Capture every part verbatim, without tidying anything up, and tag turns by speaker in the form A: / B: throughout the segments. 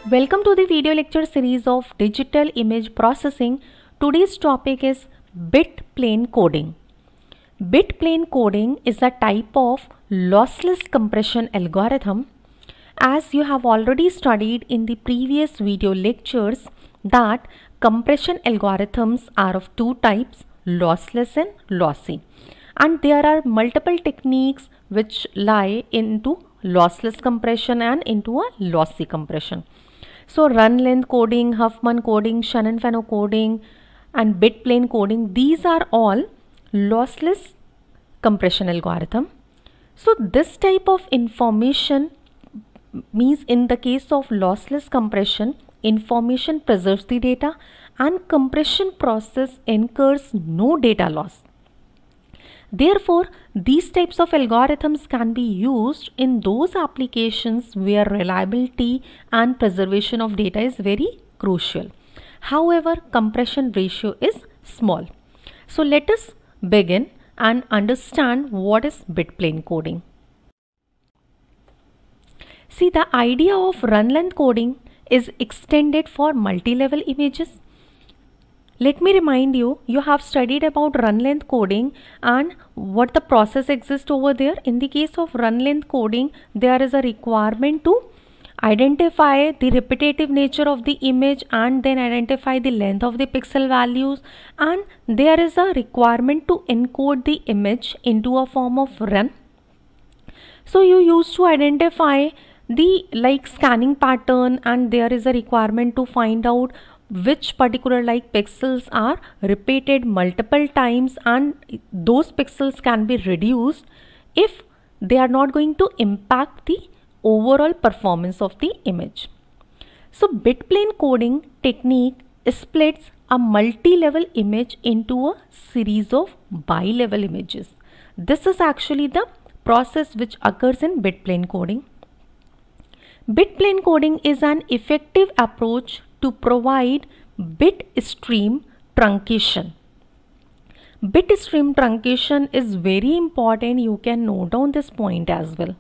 A: Welcome to the video lecture series of Digital Image Processing. Today's topic is bit plane coding. Bit plane coding is a type of lossless compression algorithm. As you have already studied in the previous video lectures that compression algorithms are of two types, lossless and lossy. And there are multiple techniques which lie into lossless compression and into a lossy compression. So run length coding, Huffman coding, Shannon-Fano coding and bit plane coding, these are all lossless compression algorithm. So this type of information means in the case of lossless compression, information preserves the data and compression process incurs no data loss. Therefore, these types of algorithms can be used in those applications where reliability and preservation of data is very crucial. However, compression ratio is small. So let us begin and understand what is bit plane coding. See, the idea of run length coding is extended for multi-level images. Let me remind you, you have studied about run length coding and what the process exists over there. In the case of run length coding, there is a requirement to identify the repetitive nature of the image and then identify the length of the pixel values, and there is a requirement to encode the image into a form of run. So you used to identify the like scanning pattern, and there is a requirement to find out which particular like pixels are repeated multiple times, and those pixels can be reduced if they are not going to impact the overall performance of the image. So bit plane coding technique splits a multi-level image into a series of bi-level images. This is actually the process which occurs in bit plane coding. Bit plane coding is an effective approach to provide bit stream truncation. Bit stream truncation is very important. You can note down this point as well.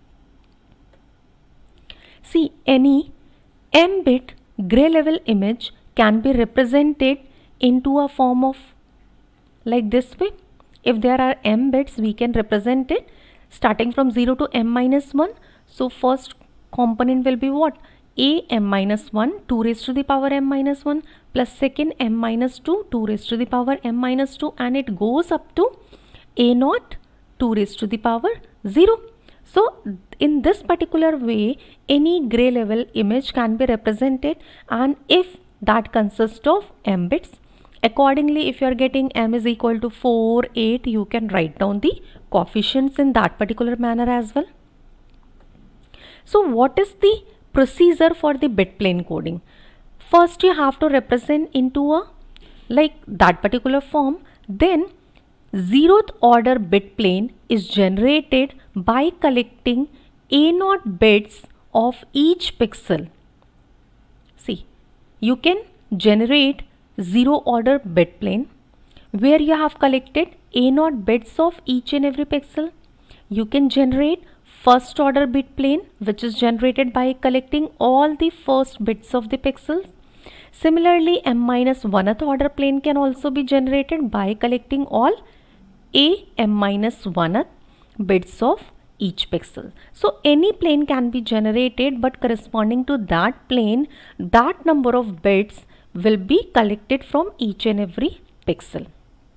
A: See, any m bit gray level image can be represented into a form of like this way. If there are m bits, we can represent it starting from zero to m minus one. So first component will be what? A m minus one, two raised to the power m minus one, plus second m minus two, two raised to the power m minus two, and it goes up to a naught, two raised to the power zero. So in this particular way, any gray level image can be represented, and if that consists of m bits, accordingly if you are getting m is equal to four, eight, you can write down the coefficients in that particular manner as well. So what is the procedure for the bit plane coding? First you have to represent into a like that particular form, then zeroth order bit plane is generated by collecting a naught bits of each pixel. See, you can generate zero order bit plane where you have collected a naught bits of each and every pixel. You can generate first order bit plane which is generated by collecting all the first bits of the pixels. Similarly, m minus one-th order plane can also be generated by collecting all a m minus one-th bits of each pixel. So any plane can be generated, but corresponding to that plane, that number of bits will be collected from each and every pixel.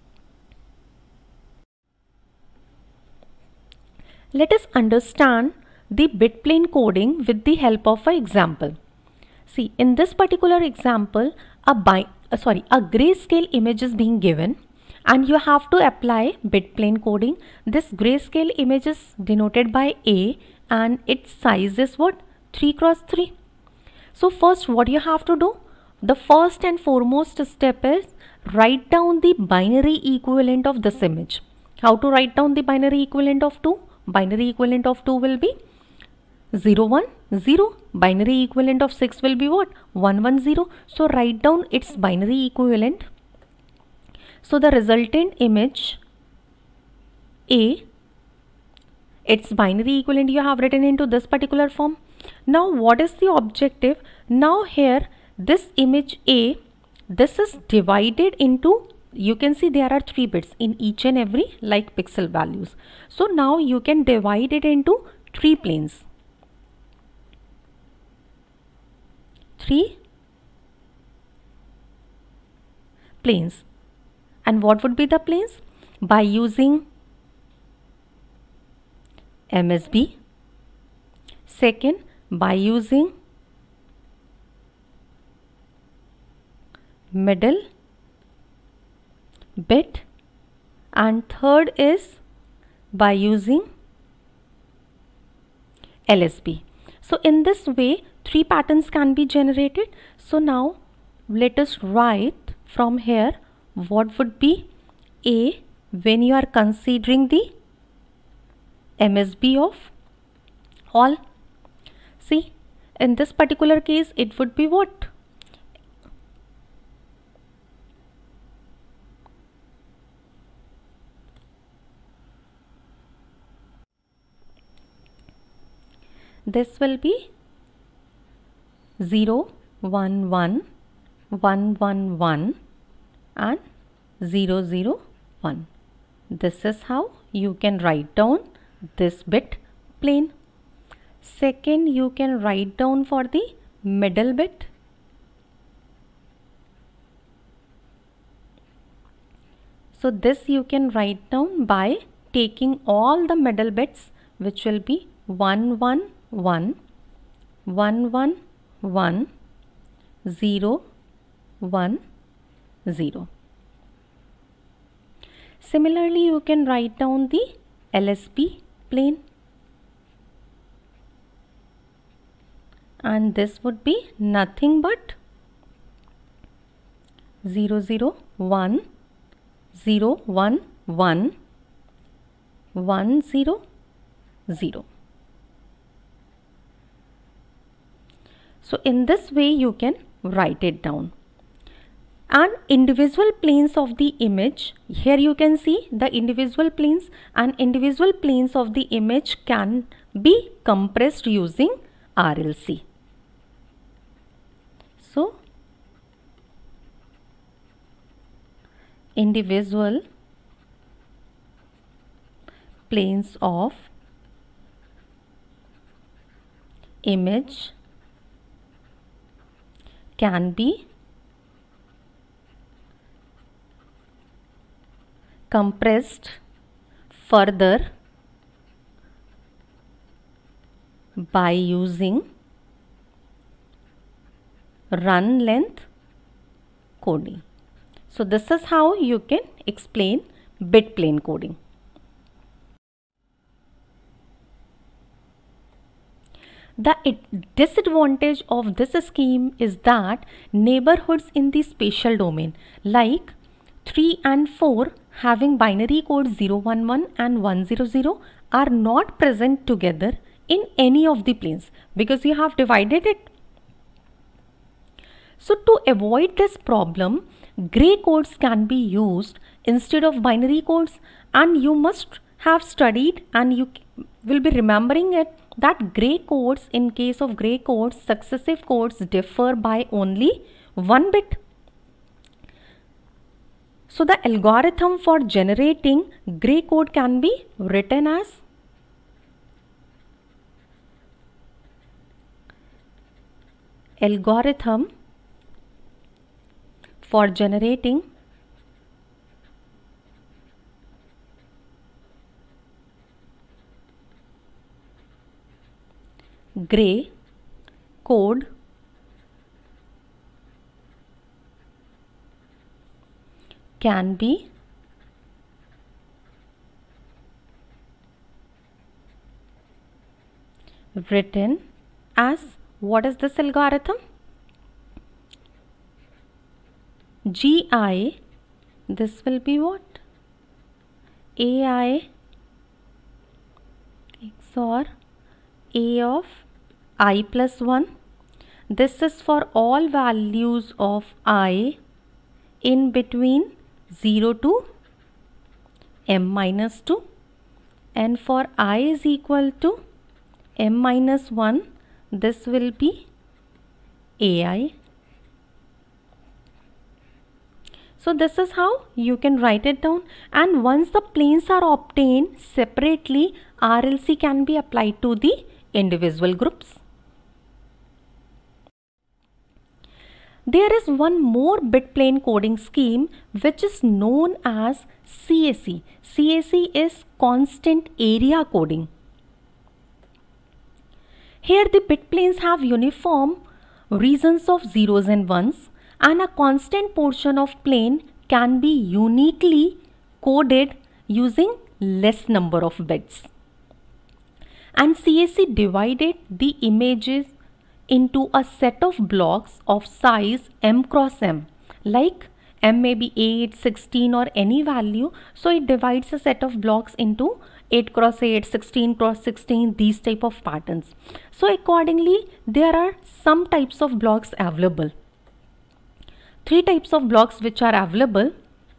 A: Let us understand the bit plane coding with the help of an example. See, in this particular example, a bi uh, sorry, a grayscale image is being given, and you have to apply bit plane coding. This grayscale image is denoted by A, and its size is what? three cross three. So first what you have to do? The first and foremost step is write down the binary equivalent of this image. How to write down the binary equivalent of two? Binary equivalent of two will be zero one zero. Binary equivalent of six will be what? one one zero. So write down its binary equivalent. So the resultant image A, its binary equivalent you have written into this particular form. Now what is the objective? Now here this image A, this is divided into, you can see there are three bits in each and every like pixel values. So now you can divide it into three planes. Three planes. And what would be the planes? By using M S B. Second, by using middle bit, and third is by using L S B. So in this way three patterns can be generated. So now let us write from here what would be A when you are considering the M S B of all. See, in this particular case it would be what? This will be zero, one, one, one, one, one and zero, zero, one. This is how you can write down this bit plane. Second, you can write down for the middle bit. So this you can write down by taking all the middle bits, which will be one, one, one, one, one, one, zero, one, zero. Similarly, you can write down the L S B plane, and this would be nothing but zero, zero, one, zero, one, one, one, zero, zero. So in this way you can write it down. And individual planes of the image, here you can see the individual planes, and individual planes of the image can be compressed using R L C. So individual planes of image can be compressed further by using run length coding. So this is how you can explain bit plane coding. The disadvantage of this scheme is that neighborhoods in the spatial domain like three and four having binary code zero one one and one zero zero are not present together in any of the planes because you have divided it. So to avoid this problem, gray codes can be used instead of binary codes, and you must have studied and you will be remembering it that gray codes, in case of gray codes, successive codes differ by only one bit. So the algorithm for generating gray code can be written as algorithm for generating gray code can be written as, what is this algorithm? G I, this will be what? A I X O R A of I plus one. This is for all values of I in between zero to m minus two, and for I is equal to m minus one, this will be A I. So this is how you can write it down, and once the planes are obtained separately, R L C can be applied to the individual groups. There is one more bit plane coding scheme which is known as C A C. C A C is constant area coding. Here the bit planes have uniform regions of zeros and ones, and a constant portion of plane can be uniquely coded using less number of bits. And C A C divided the images into a set of blocks of size m cross m, like m may be eight, sixteen or any value. So it divides a set of blocks into eight cross eight, sixteen cross sixteen, these type of patterns. So accordingly, there are some types of blocks available. Three types of blocks which are available.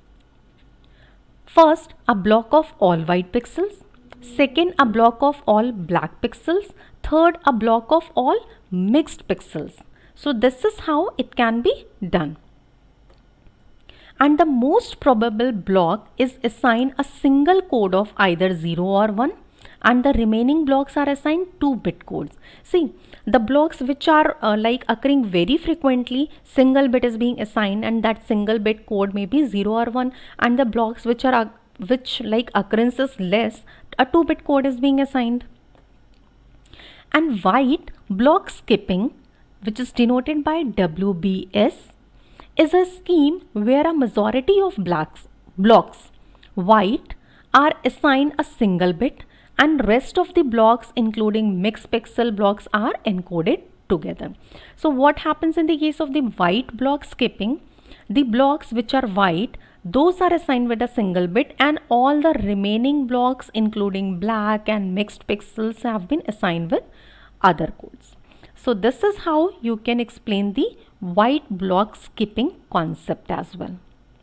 A: First, a block of all white pixels. Second, a block of all black pixels. Third, a block of all mixed pixels. So this is how it can be done. And the most probable block is assigned a single code of either zero or one, and the remaining blocks are assigned two bit codes. See, the blocks which are uh, like occurring very frequently, single bit is being assigned, and that single bit code may be zero or one, and the blocks which are uh, which like occurrence is less, a two bit code is being assigned. And white block skipping, which is denoted by W B S, is a scheme where a majority of blocks, blocks white are assigned a single bit, and rest of the blocks including mixed pixel blocks are encoded together. So what happens in the case of the white block skipping? The blocks which are white, those are assigned with a single bit, and all the remaining blocks including black and mixed pixels have been assigned with other codes. So this is how you can explain the white block skipping concept as well.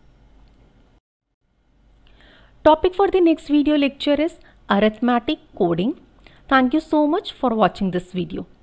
A: Topic for the next video lecture is arithmetic coding. Thank you so much for watching this video.